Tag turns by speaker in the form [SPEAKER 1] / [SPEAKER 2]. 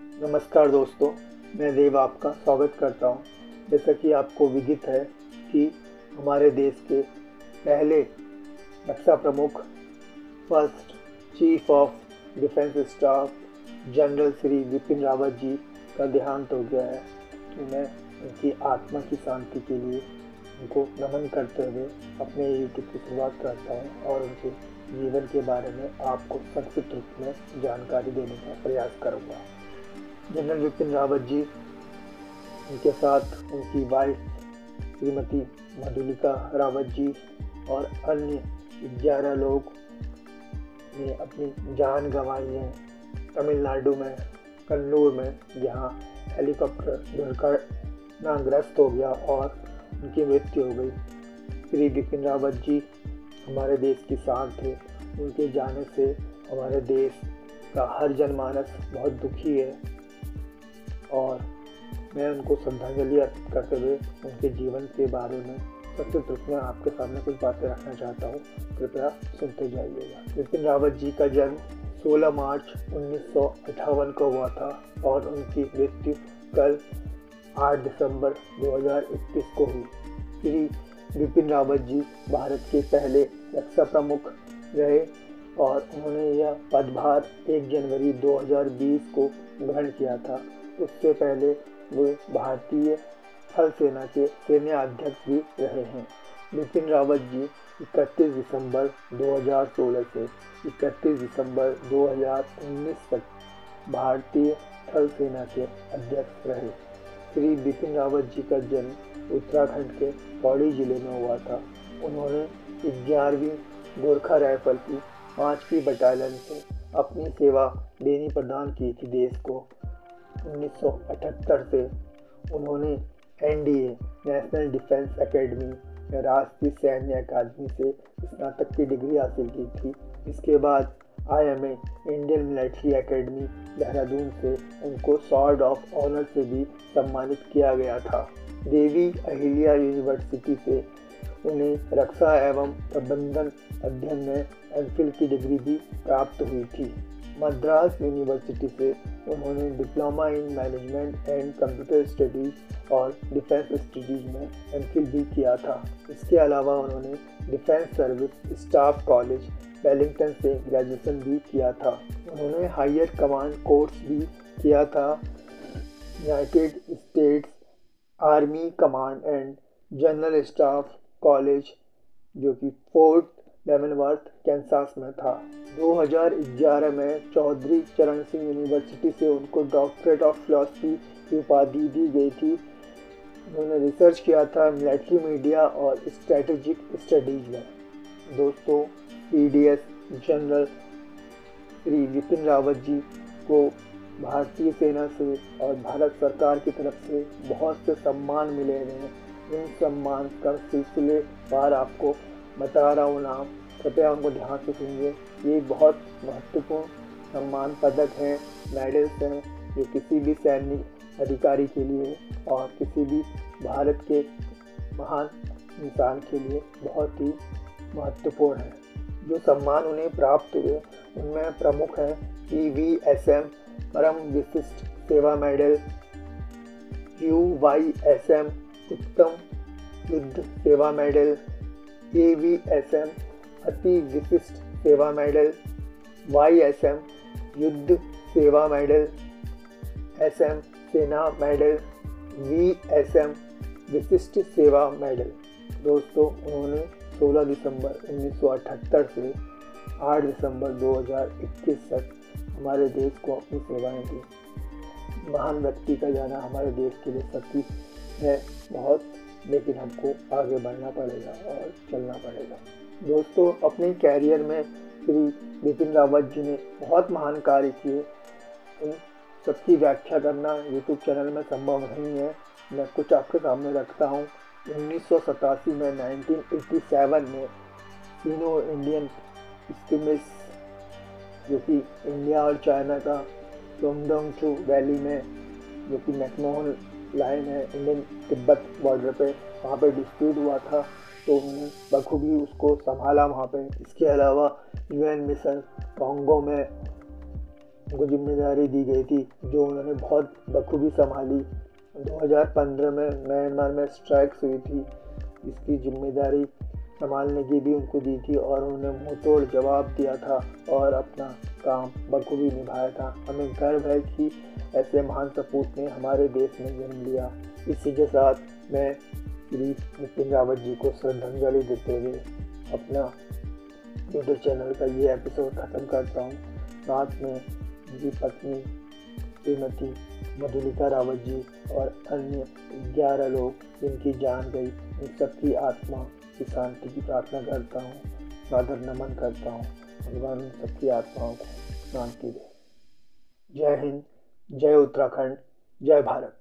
[SPEAKER 1] नमस्कार दोस्तों, मैं देव आपका स्वागत करता हूं। जैसा कि आपको विदित है कि हमारे देश के पहले रक्षा प्रमुख first Chief of Defence Staff General Shri Bipin Rawat ji का देहांत हो गया है। तो मैं उनकी आत्मा की शांति के लिए उनको नमन करते हुए अपने यूट्यूब की शुरुआत करता हूँ और उनके जीवन के बारे में आपको संक्षिप्त रूप में जानकारी देने का प्रयास करूँगा। जनरल बिपिन रावत जी, उनके साथ उनकी वाइफ श्रीमती मधुलिका रावत जी और अन्य 11 लोग ने अपनी जान गंवाई है तमिलनाडु में कन्नूर में, जहां हेलीकॉप्टर दुर्घटनाग्रस्त हो गया और उनकी मृत्यु हो गई। श्री बिपिन रावत जी हमारे देश की शान थे। उनके जाने से हमारे देश का हर जनमानस बहुत दुखी है और मैं उनको श्रद्धांजलि अर्पित करते हुए उनके जीवन के बारे में संक्षिप्त रूप में आपके सामने कुछ बातें रखना चाहता हूँ। कृपया सुनते जाइएगा। बिपिन रावत जी का जन्म 16 मार्च 1958 को हुआ था और उनकी मृत्यु कल 8 दिसंबर 2021 को हुई। श्री बिपिन रावत जी भारत के पहले रक्षा प्रमुख रहे और उन्होंने यह पदभार 1 जनवरी 2020 को ग्रहण किया था। उससे पहले वे भारतीय थल सेना के सेनाध्यक्ष भी रहे हैं। बिपिन रावत जी 31 दिसंबर 2016 से 31 दिसंबर 2019 तक भारतीय थल सेना के अध्यक्ष रहे। श्री बिपिन रावत जी का जन्म उत्तराखंड के पौड़ी जिले में हुआ था। उन्होंने 11वीं गोरखा राइफल की 5वीं बटालियन से अपनी सेवा देनी प्रदान की थी देश को। 1978 से उन्होंने एनडीए नेशनल डिफेंस एकेडमी या राष्ट्रीय सैन्य अकादमी से स्नातक की डिग्री हासिल की थी। इसके बाद IMA Indian Military Academy Dehradun से उनको सॉर्ड ऑफ ऑनर से भी सम्मानित किया गया था। देवी अहिल्या यूनिवर्सिटी से उन्हें रक्षा एवं प्रबंधन अध्ययन में एमफिल की डिग्री भी प्राप्त हुई थी। मद्रास यूनिवर्सिटी से उन्होंने diploma in management and computer studies और डिफेंस स्टडीज में एमफिल भी किया था। इसके अलावा उन्होंने Defence Services Staff College Wellington से ग्रेजुएशन भी किया था। उन्होंने हायर कमांड कोर्स भी किया था United States Army Command and General Staff College, जो कि फोर्ट लेमनवर्थ कैंसास में था। 2011 में चौधरी चरण सिंह यूनिवर्सिटी से उनको डॉक्टरेट ऑफ फिलॉसफी की उपाधि दी गई थी। उन्होंने रिसर्च किया था मिलिट्री मीडिया और स्ट्रेटेजिक स्टडीज में। दोस्तों, पीडीएस जनरल श्री बिपिन रावत जी को भारतीय सेना से और भारत सरकार की तरफ से बहुत से सम्मान मिले हैं। इन सम्मान का सिलसिलेवार आपको बता रहा हूँ नाम, कृपया उनको ध्यान से सुनिए। ये बहुत महत्वपूर्ण सम्मान पदक हैं, मेडल्स हैं, जो किसी भी सैनिक अधिकारी के लिए और किसी भी भारत के महान इंसान के लिए बहुत ही महत्वपूर्ण है। जो सम्मान उन्हें प्राप्त हुए उनमें प्रमुख हैं PVSM परम विशिष्ट सेवा मेडल, UYSM उत्तम युद्ध सेवा मेडल, AVSM अति विशिष्ट सेवा medal, YSM Yudh Seva medal, SM Sena medal, VSM Vishisht सेवा मेडल। दोस्तों, उन्होंने 16 दिसंबर 1978 से 8 दिसंबर 2021 तक हमारे देश को अपनी सेवाएं दी। महान व्यक्ति का जाना हमारे देश के लिए सच्ची है बहुत, लेकिन हमको आगे बढ़ना पड़ेगा और चलना पड़ेगा। दोस्तों, अपने कैरियर में श्री बिपिन रावत जी ने बहुत महान कार्य किए। उन सबकी व्याख्या करना यूट्यूब चैनल में संभव नहीं है। मैं कुछ आपके सामने रखता हूँ। 1987 में 1987 में सिनो इंडियन स्कीमिस, जो कि इंडिया और चाइना का चोंगडोंगचू वैली में, जो कि मैकमोहन लाइन है इंडियन तिब्बत बॉर्डर पे, वहाँ पे डिस्प्यूट हुआ था, तो उन्होंने बखूबी उसको संभाला वहाँ पे। इसके अलावा UN मिशन कॉन्गो में उनको जिम्मेदारी दी गई थी जो उन्होंने बहुत बखूबी संभाली। 2015 में म्यांमार में स्ट्राइक्स हुई थी, इसकी जिम्मेदारी संभालने की भी उनको दी थी और उन्होंने मुंहतोड़ जवाब दिया था और अपना काम बखूबी निभाया था। हमें गर्व है कि ऐसे महान सपूत ने हमारे देश में जन्म लिया। इसी के साथ मैं श्री नितिन रावत जी को श्रद्धांजलि देते हुए अपना यूट्यूब चैनल का ये एपिसोड ख़त्म करता हूँ। साथ में उनकी पत्नी श्रीमती मधुलिका रावत जी और अन्य 11 लोग जिनकी जान गई, उन सबकी आत्मा की शांति की प्रार्थना करता हूँ, सादर नमन करता हूँ। भगवान उन सबकी आत्माओं को शांति दे। जय हिंद, जय उत्तराखंड, जय भारत।